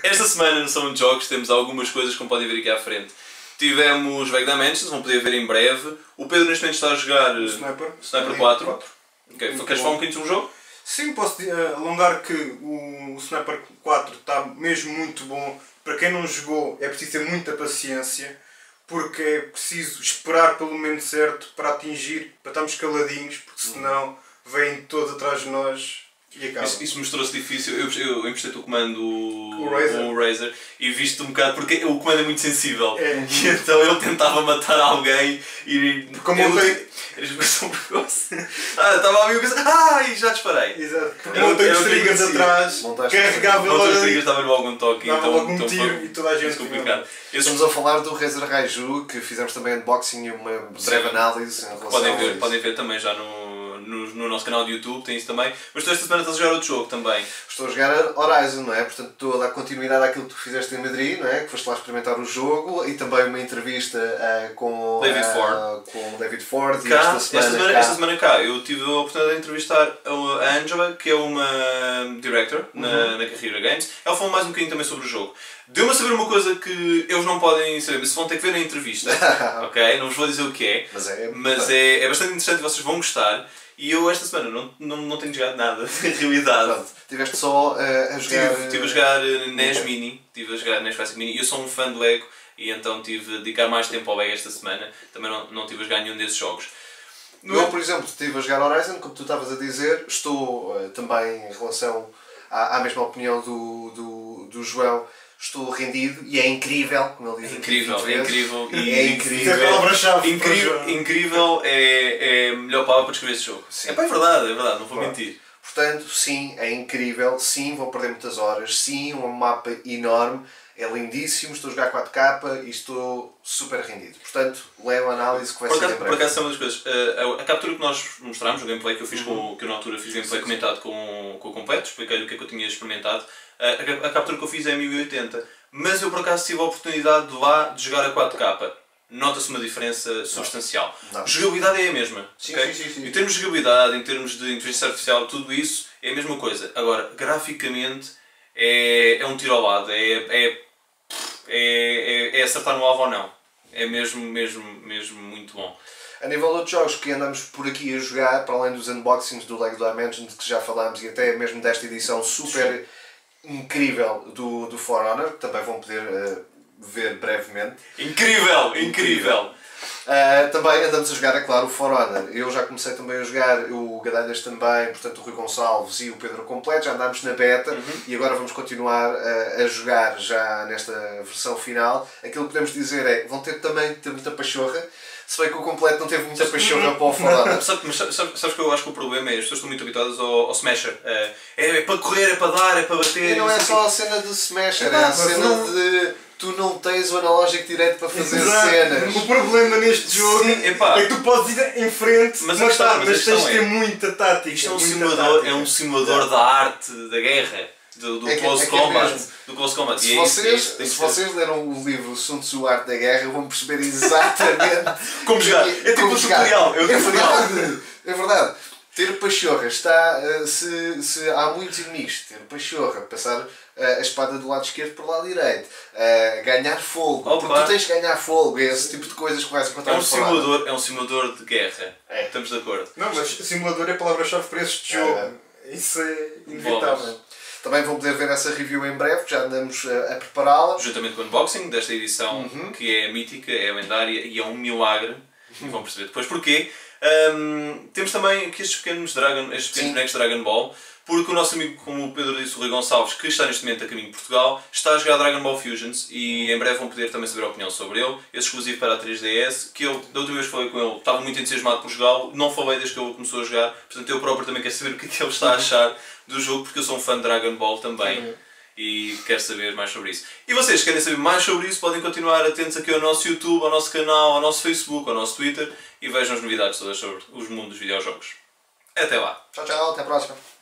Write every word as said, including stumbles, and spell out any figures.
Esta semana no Salão de Jogos temos algumas coisas, como podem ver aqui à frente. Tivemos Vague Dimensions, vão poder ver em breve. O Pedro neste momento está a jogar o Sniper, Sniper quatro. quatro. Okay. Queres falar um bocadinho sobre o jogo? Sim, posso alongar que o Sniper quatro está mesmo muito bom. Para quem não jogou é preciso ter muita paciência, porque é preciso esperar pelo momento certo para atingir, para estarmos caladinhos, porque senão vêm todos atrás de nós e acaba. Isso, isso mostrou-se difícil. Eu, eu emprestei-te o comando, o Razer, o Razer e viste um bocado, porque o comando é muito sensível. É. E então ele tentava matar alguém e. Como eu tenho. Eres um precoce. Ah, estava a ver o que. Ai, já disparei. Exato. Porque montei os triggers atrás, carregava logo. Os triggers dava-lhe logo um toque. Dava então, logo um então, tiro e toda a gente. Complicado. Estamos a falar do Razer Raiju, que fizemos também unboxing e uma breve análise em relação podem a ver, isso. podem ver também já no, no, no nosso canal de YouTube, tem isso também. Mas tu esta semana estás a jogar outro jogo também. Estou a jogar Horizon, não é? Portanto estou a dar continuidade àquilo que tu fizeste em Madrid, não é? Que foste lá experimentar o jogo e também uma entrevista uh, com, David uh, Ford. com David Ford Cá, esta semana, esta, semana, cá. esta semana cá eu tive a oportunidade de entrevistar a Angela, que é uma director na, uhum. na Carreira Games. Ela falou mais um bocadinho também sobre o jogo. Deu-me a saber uma coisa que eles não podem saber, mas vão ter que ver na entrevista, ok? Não vos vou dizer o que é, mas, é, mas é, é bastante interessante e vocês vão gostar. E eu esta semana não, não, não tenho jogado nada, na realidade. Pronto, tiveste só uh, a jogar... Estive tive a jogar N E S Mini, estive a jogar N E S Classic Mini, e eu sou um fã de Lego e então tive a dedicar mais tempo ao Lego esta semana, também não, não tive a jogar nenhum desses jogos. Eu, por exemplo, estive a jogar Horizon, como tu estavas a dizer, estou uh, também em relação à, à mesma opinião do, do, do João, estou rendido e é incrível, como ele diz é aqui. Incrível, é incrível. E é incrível. É a palavra-chave. Incrível, incrível é, é a melhor palavra para descrever esse jogo. Sim. É pá, é verdade, é verdade, não vou Claro. mentir. Portanto, sim, é incrível, sim, vou perder muitas horas, sim, um mapa enorme, é lindíssimo, estou a jogar quatro K e estou super rendido. Portanto, leio a análise que vai Por ser acaso, em por breve. acaso, são uma das coisas. A, a, a captura que nós mostramos, o gameplay que eu fiz Uhum. com, que eu na altura fiz gameplay comentado com, com o completo, expliquei-lhe o que é que eu tinha experimentado. A, a, a captura que eu fiz é mil e oitenta, mas eu por acaso tive a oportunidade de lá de jogar a quatro K. Nota-se uma diferença substancial. Não. Jogabilidade é a mesma. Sim, Okay? sim, sim, sim. Em termos de jogabilidade, em termos de inteligência artificial, tudo isso é a mesma coisa. Agora, graficamente, é, é um tiro ao lado. É, é, é, é acertar no alvo ou não. É mesmo, mesmo, mesmo muito bom. A nível de outros jogos que andamos por aqui a jogar, para além dos unboxings do Lego Dimensions que já falámos e até mesmo desta edição super incrível do, do For Honor, que também vão poder uh, ver brevemente. Incrível! Incrível! Uh, também andamos a jogar, é claro, o For Honor. Eu já comecei também a jogar, o Gadalhas também, portanto o Rui Gonçalves e o Pedro completo, já andámos na beta uhum. e agora vamos continuar uh, a jogar já nesta versão final. Aquilo que podemos dizer é, vão ter também ter muita pachorra, se bem que o completo não teve muita pachorra para o For Honor. Mas sabes, sabes que eu acho que o problema é, as pessoas estão muito habituadas ao, ao Smasher. É, é para correr, é para dar, é para bater. E não é só a cena de Smasher, é, é a cena não... de... Tu não tens o analógico direito para fazer Exato. cenas. O problema neste jogo Sim, epá. é que tu podes ir em frente, mas, mas, está, mas, mas tens de é, ter muita tática. Isto é um, muita simulador, tática. é um simulador da arte, da guerra, do, do é que, close é que combat. é do close combat. Se, e vocês, é isso, é isso, se vocês leram o livro Sun Tzu Arte da Guerra, vão perceber exatamente como jogar. É tipo um tutorial. É, é verdade. É verdade. Ter pachorra está. Se, se há muitos inimigos, ter pachorra, passar a espada do lado esquerdo para o lado direito, ganhar fogo, Opa. porque tu tens que ganhar fogo, é esse tipo de coisas que vais encontrar é um no simulador, é um simulador de guerra. É. Estamos de acordo. Não, mas simulador é a palavra-chave para este jogo. É. Isso é inevitável. Bom, também vão poder ver essa review em breve, já andamos a, a prepará-la. Juntamente com o unboxing desta edição, uhum. que é mítica, é lendária e é um milagre. Uhum. Vão perceber depois porquê. Um, temos também aqui estes pequenos, Dragon, estes pequenos bonecos Dragon Ball, porque o nosso amigo, como o Pedro disse, o Rui Gonçalves, que está neste momento a caminho de Portugal, está a jogar Dragon Ball Fusions e em breve vão poder também saber a opinião sobre ele. Esse exclusivo para a três D S, que eu, da última vez que falei com ele, estava muito entusiasmado por jogá-lo, não falei desde que ele começou a jogar, portanto eu próprio também quero saber o que é que ele está a achar do jogo, porque eu sou um fã de Dragon Ball também. Uhum. E quero saber mais sobre isso. E vocês querem saber mais sobre isso, podem continuar atentos aqui ao nosso YouTube, ao nosso canal, ao nosso Facebook, ao nosso Twitter e vejam as novidades todas sobre os mundos dos videojogos. Até lá! Tchau, tchau, até a próxima!